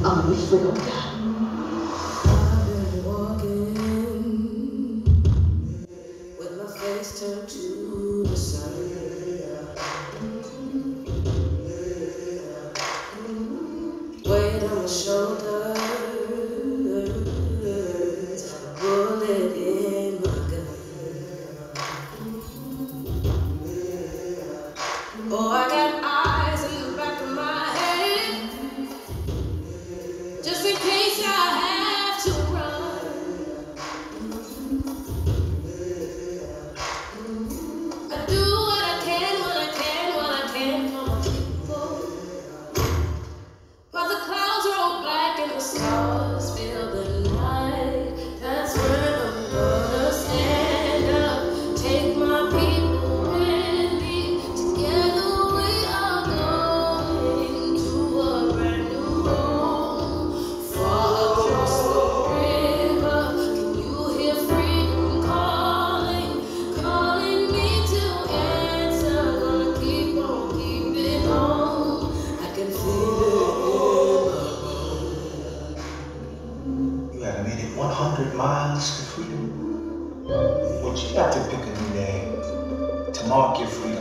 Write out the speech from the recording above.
freedom die. I've been walking with my face turned to the sun. Weight on my shoulders, a bullet in my gun. Oh, I got eyes in the back of my head, just in case I have to run. I do what I can when I can, when I can for my people. While the clouds roll black and the stars fill the night, that's when I'm gonna stand up, take my people with me. Together we are going to a brand new home, far across the river. Can you hear freedom calling, calling me to answer? Gonna keep on keeping on. I can feel it. You have made it 100 miles to freedom. But you got to pick a new name to mark your freedom.